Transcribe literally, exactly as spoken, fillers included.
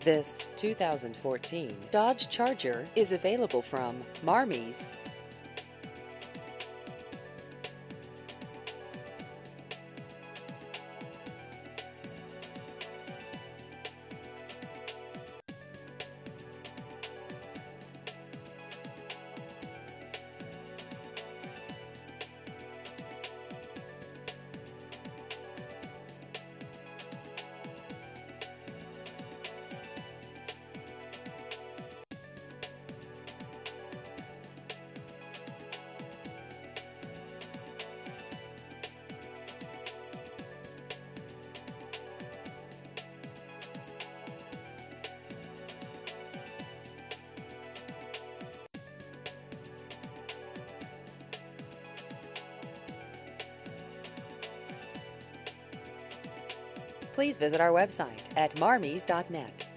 This two thousand fourteen Dodge Charger is available from Marmies. Please visit our website at marmies dot net.